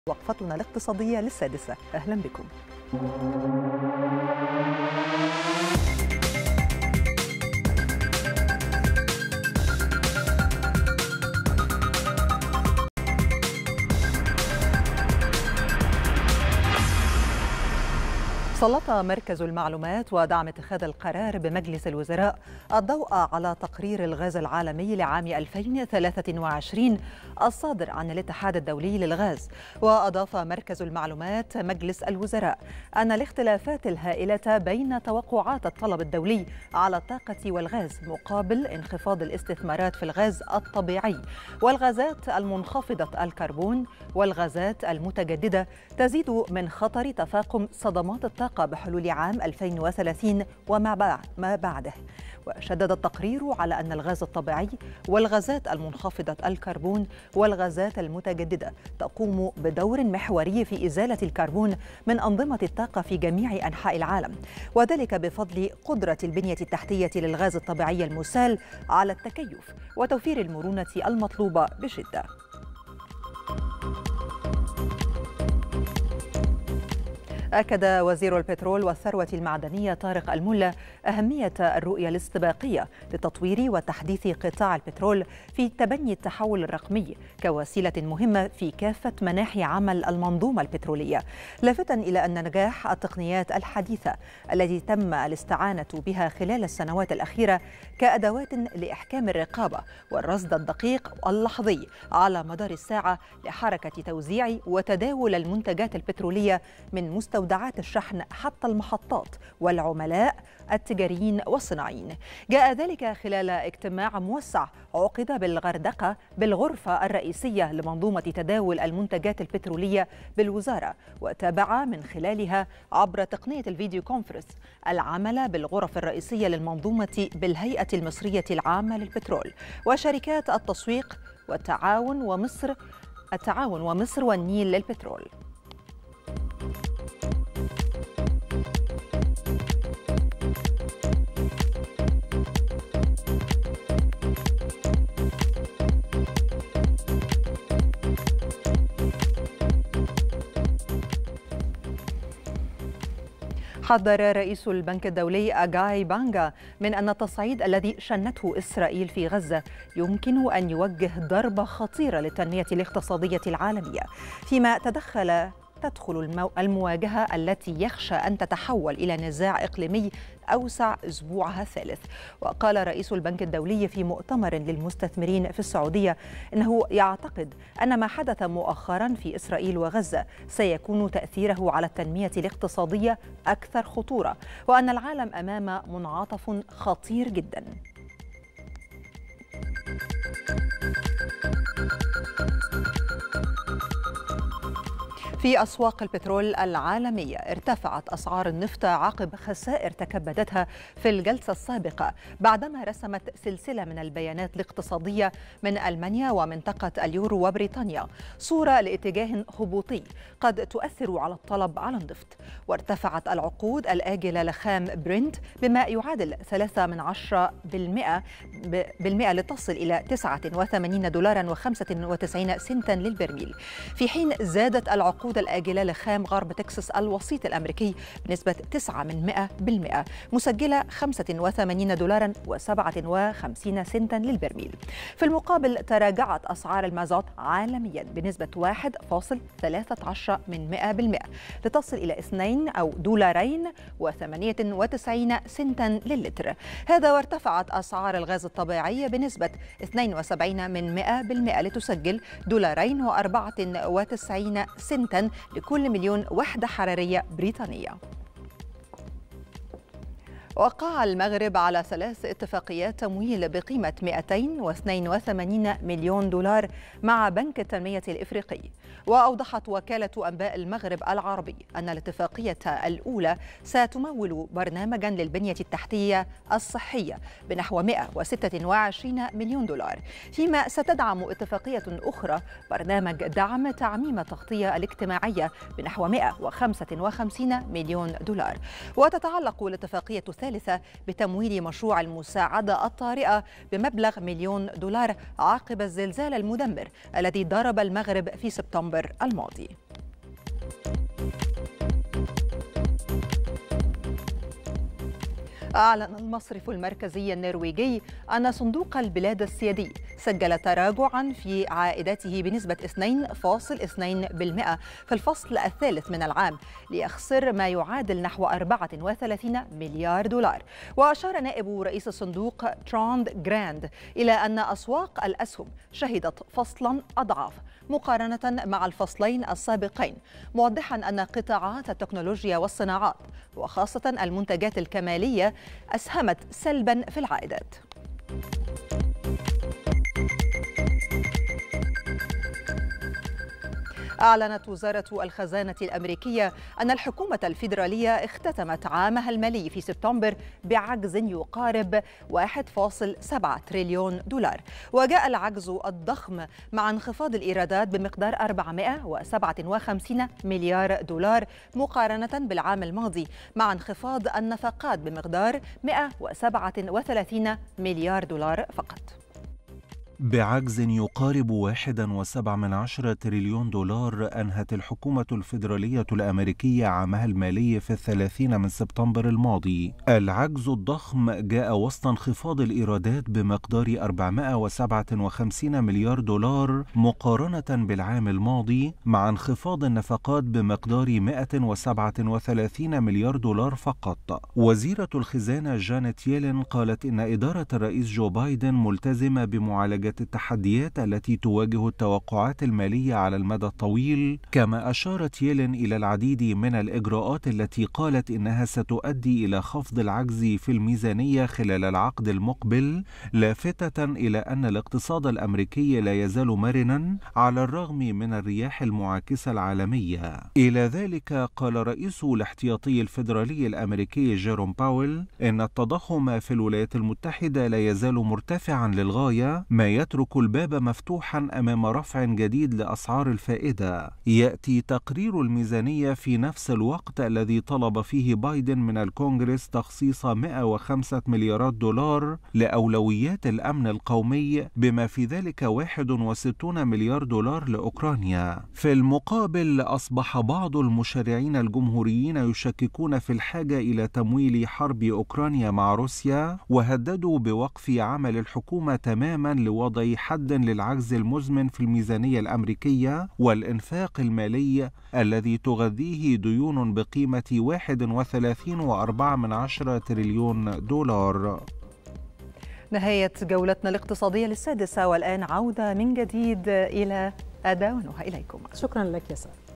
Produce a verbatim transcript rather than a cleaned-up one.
وقفتنا الاقتصادية للسادسة. أهلا بكم. سلط مركز المعلومات ودعم اتخاذ القرار بمجلس الوزراء الضوء على تقرير الغاز العالمي لعام ألفين وثلاثة وعشرين الصادر عن الاتحاد الدولي للغاز. وأضاف مركز المعلومات مجلس الوزراء أن الاختلافات الهائلة بين توقعات الطلب الدولي على الطاقة والغاز مقابل انخفاض الاستثمارات في الغاز الطبيعي والغازات المنخفضة الكربون والغازات المتجددة تزيد من خطر تفاقم صدمات الطاقة بحلول عام ألفين وثلاثين وما بعده. وشدد التقرير على أن الغاز الطبيعي والغازات المنخفضة الكربون والغازات المتجددة تقوم بدور محوري في إزالة الكربون من أنظمة الطاقة في جميع أنحاء العالم، وذلك بفضل قدرة البنية التحتية للغاز الطبيعي المسال على التكيف وتوفير المرونة المطلوبة بشدة. أكد وزير البترول والثروة المعدنية طارق الملا أهمية الرؤية الاستباقية لتطوير وتحديث قطاع البترول في تبني التحول الرقمي كوسيلة مهمة في كافة مناحي عمل المنظومة البترولية، لافتا إلى أن نجاح التقنيات الحديثة التي تم الاستعانة بها خلال السنوات الأخيرة كأدوات لإحكام الرقابة والرصد الدقيق اللحظي على مدار الساعة لحركة توزيع وتداول المنتجات البترولية من مستوى مستودعات الشحن حتى المحطات والعملاء التجاريين والصناعيين. جاء ذلك خلال اجتماع موسع عقد بالغردقة بالغرفة الرئيسية لمنظومة تداول المنتجات البترولية بالوزارة، وتابع من خلالها عبر تقنية الفيديو كونفرنس العمل بالغرف الرئيسية للمنظومة بالهيئة المصرية العامة للبترول وشركات التسويق والتعاون ومصر التعاون ومصر والنيل للبترول. حذر رئيس البنك الدولي أجاي بانغا من أن التصعيد الذي شنته إسرائيل في غزة يمكن أن يوجه ضربة خطيرة للتنمية الاقتصادية العالمية، فيما تدخل تدخل المواجهة التي يخشى أن تتحول إلى نزاع إقليمي أوسع أسبوعها الثالث. وقال رئيس البنك الدولي في مؤتمر للمستثمرين في السعودية إنه يعتقد أن ما حدث مؤخرا في إسرائيل وغزة سيكون تأثيره على التنمية الاقتصادية أكثر خطورة، وأن العالم أمام منعطف خطير جدا. في أسواق البترول العالمية ارتفعت أسعار النفط عقب خسائر تكبدتها في الجلسة السابقة بعدما رسمت سلسلة من البيانات الاقتصادية من ألمانيا ومنطقة اليورو وبريطانيا صورة لاتجاه هبوطي قد تؤثر على الطلب على النفط. وارتفعت العقود الآجلة لخام برنت بما يعادل ثلاثة من عشرة بالمئة بالمئة لتصل إلى تسعة وثمانين دولارا وخمسة وتسعين سنتا للبرميل، في حين زادت العقود الآجلة لخام غرب تكساس الوسيط الأمريكي بنسبة تسعة من مئة بالمئة مسجلة خمسة وثمانين دولارا وسبعة وخمسين سنتا للبرميل. في المقابل تراجعت أسعار المازوت عالميا بنسبة واحد فاصل ثلاثة عشر من مئة بالمئة لتصل إلى اثنين أو دولارين وثمانية وتسعين سنتا للتر. هذا وارتفعت أسعار الغاز الطبيعي بنسبة اثنين وسبعين من مئة بالمئة لتسجل دولارين وأربعة وتسعين سنتا لكل مليون وحدة حرارية بريطانية. وقع المغرب على ثلاث اتفاقيات تمويل بقيمة مئتين واثنين وثمانين مليون دولار مع بنك التنمية الإفريقي. وأوضحت وكالة أنباء المغرب العربي أن الاتفاقية الأولى ستمول برنامجا للبنية التحتية الصحية بنحو مئة وستة وعشرين مليون دولار، فيما ستدعم اتفاقية أخرى برنامج دعم تعميم التغطية الاجتماعية بنحو مئة وخمسة وخمسين مليون دولار. وتتعلق الاتفاقية الثالثة بتمويل مشروع المساعدة الطارئة بمبلغ مليون دولار عقب الزلزال المدمر الذي ضرب المغرب في سبتمبر الماضي. أعلن المصرف المركزي النرويجي أن صندوق البلاد السيادي سجل تراجعاً في عائداته بنسبة اثنين فاصلة اثنين بالمئة في الفصل الثالث من العام، ليخسر ما يعادل نحو أربعة وثلاثين مليار دولار. وأشار نائب رئيس الصندوق تراند جراند إلى أن أسواق الأسهم شهدت فصلاً أضعاف مقارنة مع الفصلين السابقين، موضحاً أن قطاعات التكنولوجيا والصناعات وخاصة المنتجات الكمالية أسهمت سلباً في العائدات. أعلنت وزارة الخزانة الأمريكية أن الحكومة الفيدرالية اختتمت عامها المالي في سبتمبر بعجز يقارب واحد فاصلة سبعة تريليون دولار، وجاء العجز الضخم مع انخفاض الإيرادات بمقدار أربعمائة وسبعة وخمسين مليار دولار مقارنة بالعام الماضي، مع انخفاض النفقات بمقدار مائة وسبعة وثلاثين مليار دولار فقط. بعجز يقارب واحد وسبع من عشرة تريليون دولار، أنهت الحكومة الفيدرالية الأمريكية عامها المالي في الثلاثين من سبتمبر الماضي. العجز الضخم جاء وسط انخفاض الإيرادات بمقدار أربعمائة وسبعة وخمسين مليار دولار مقارنة بالعام الماضي، مع انخفاض النفقات بمقدار مائة وسبعة وثلاثين مليار دولار فقط. وزيرة الخزانة جانيت ييلين قالت إن إدارة الرئيس جو بايدن ملتزمة بمعالجة التحديات التي تواجه التوقعات المالية على المدى الطويل، كما أشارت ييلين إلى العديد من الإجراءات التي قالت إنها ستؤدي إلى خفض العجز في الميزانية خلال العقد المقبل، لافتة إلى أن الاقتصاد الأمريكي لا يزال مرنا على الرغم من الرياح المعاكسة العالمية. إلى ذلك قال رئيس الاحتياطي الفيدرالي الأمريكي جيروم باويل إن التضخم في الولايات المتحدة لا يزال مرتفعا للغاية، ما يترك الباب مفتوحا أمام رفع جديد لأسعار الفائدة. يأتي تقرير الميزانية في نفس الوقت الذي طلب فيه بايدن من الكونغرس تخصيص مائة وخمسة مليارات دولار لأولويات الأمن القومي، بما في ذلك واحد وستون مليار دولار لأوكرانيا. في المقابل، أصبح بعض المشرعين الجمهوريين يشككون في الحاجة إلى تمويل حرب أوكرانيا مع روسيا، وهددوا بوقف عمل الحكومة تماما لوضع حد للعجز المزمن في الميزانية الأمريكية والإنفاق المالي الذي تغذيه ديون بقيمة واحد وثلاثين فاصلة أربعة من عشرة تريليون دولار. نهاية جولتنا الاقتصادية للسادسة، والآن عودة من جديد إلى أدا ونهى إليكم. شكرا لك يا سارة.